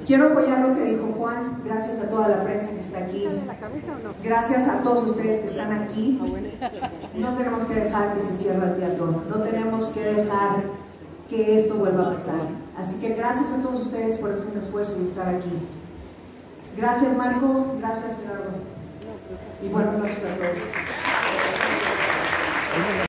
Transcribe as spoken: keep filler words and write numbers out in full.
Quiero apoyar lo que dijo Juan, gracias a toda la prensa que está aquí, gracias a todos ustedes que están aquí. No tenemos que dejar que se cierre el teatro, no tenemos que dejar que esto vuelva a pasar. Así que gracias a todos ustedes por hacer un esfuerzo y estar aquí. Gracias Marco, gracias Gerardo y buenas noches a todos.